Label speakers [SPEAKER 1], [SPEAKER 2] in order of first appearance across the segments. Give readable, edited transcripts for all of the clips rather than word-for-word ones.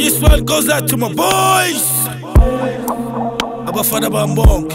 [SPEAKER 1] This one goes out to my boys. Abafana bambonke.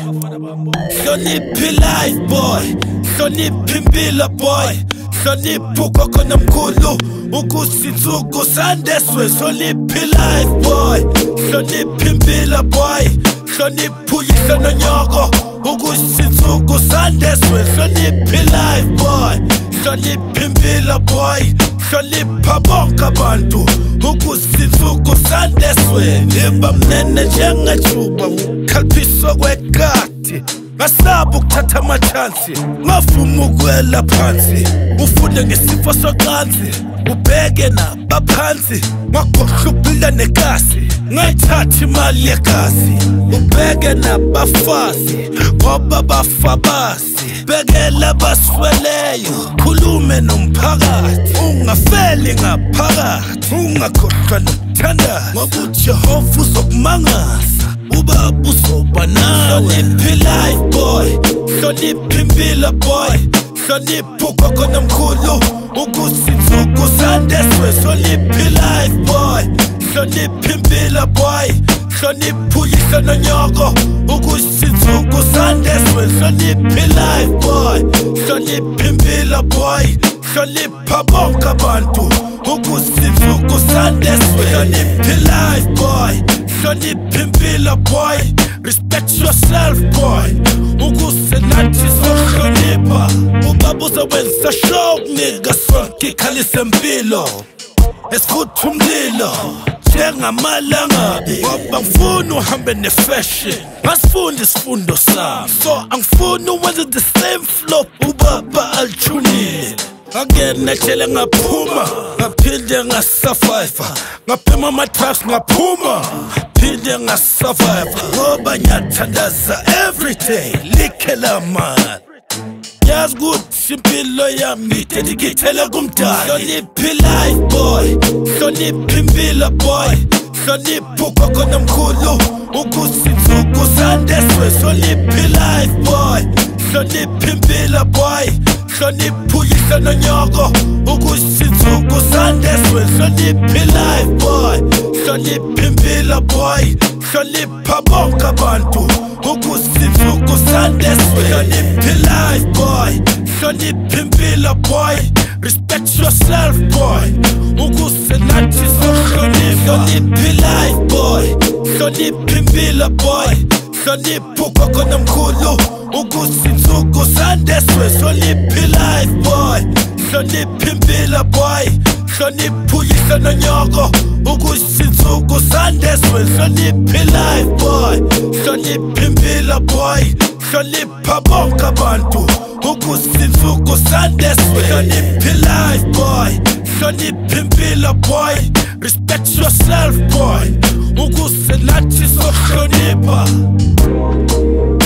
[SPEAKER 1] Hloniphi life boy, hloniphi impilo boy, hloniphi ugogo nomkhulu ukuthi insuku sandeswe. Hloniphi life boy, hloniphi impilo boy, hloniphi uyihlo nonyoko ukuthi insuku sandeswe. Hloniphi life boy, hloniphi impilo boy, hlonipha bonke abantu ukuthi insuku sandeswe. Niba mnene njengajuba ukhaliphiswa kwekati, ngasaba ukuthatha amachansi, ngavuma ukwela phansi. Ufunde ngesifo socansi, ubheke nabaphansi, ngakhohlwa ukuphila nekasi, ngayithatha imali yegazi. Ubheke nabafazi ngoba bafabazi, bhekela abasweleyo, khulume nomphakathi. Ungafeli ngaphakathi, ungakhohlwa nokuthandaza, ngoba uJehova uzokumangaza, ubaba uzoba nawe. Hloniphi life boy, hloniphi impilo boy, hloniphi ugogo nomkhulu ukuthi insuku sandeswe. Hloniphi life boy, hloniphi impilo boy, hloniphi uyihlo nonyoko ukuthi insuku sandeswe. Hloniphi life boy, hloniphi impilo boy, hlonipha bonke abantu ukuthi insuku sandeswe. Hloniphi life boy, hloniphi impilo boy, respect yourself boy, ukuze nathi sohlonipha. Ubaba uzokwenza show nigga sonke ikhalise impilo, esifutha umlilo njengamalangabi, ngoba ngifuna uhambe ne-fashion, ngasifunda isifundo sami, so angifuni uwenze the same flop ubaba alithunile. Ngangena ejele ngaphuma, ngaphinde ngasurvive, ngaphema ama-drugs ngaphuma, phinde ngasurvive, ngoba ngiyathandaza everyday likhe lamali. Yazi ukuthi impilo yami ngidedicatele kumdali. Hloniphi life boy, hloniphi impilo boy, hloniphi ugogo nomkhulu ukuthi insuku sandeswe. Hloniphi life boy, hloniphi impilo boy, hloniphi uyihlo nonyoko ukuthi insuku sandeswe. Hloniphi life boy, hloniphi impilo boy, hlonipha bonke abantu ukuthi insuku sandeswe. Hloniphi life boy, hloniphi impilo boy, respect yourself boy, ukuze nathi sohlonipha. Hloniphi life boy, hloniphi impilo boy, hloniphi ugogo nomkhulu ukuthi insuku sandeswe. Hloniphi life boy, hloniphi impilo boy, hloniphi uyihlo nonyoko ukuthi insuku sandeswe. Hloniphi life boy, hloniphi impilo boy, hlonipha bonke abantu ukuthi insuku sandeswe. Hloniphi life boy, hloniphi impilo boy, respect yourself boy, ukuze nathi sohlonipha.